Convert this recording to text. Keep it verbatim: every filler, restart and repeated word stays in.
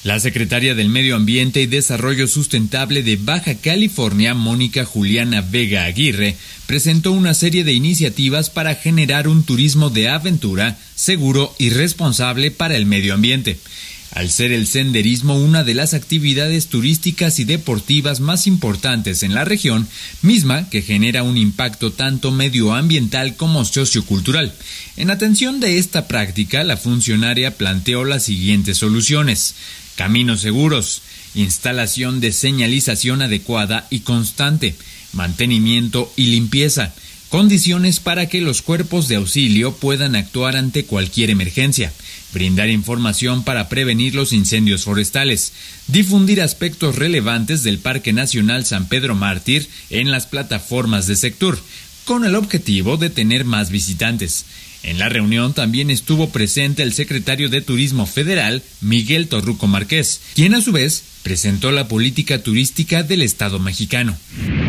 La secretaria del Medio Ambiente y Desarrollo Sustentable de Baja California, Mónica Juliana Vega Aguirre, presentó una serie de iniciativas para generar un turismo de aventura, seguro y responsable para el medio ambiente. Al ser el senderismo una de las actividades turísticas y deportivas más importantes en la región, misma que genera un impacto tanto medioambiental como sociocultural. En atención de esta práctica, la funcionaria planteó las siguientes soluciones: caminos seguros, instalación de señalización adecuada y constante, mantenimiento y limpieza, condiciones para que los cuerpos de auxilio puedan actuar ante cualquier emergencia, brindar información para prevenir los incendios forestales, difundir aspectos relevantes del Parque Nacional San Pedro Mártir en las plataformas de Sectur, con el objetivo de tener más visitantes. En la reunión también estuvo presente el secretario de Turismo Federal, Miguel Torruco Márquez, quien a su vez presentó la política turística del Estado mexicano.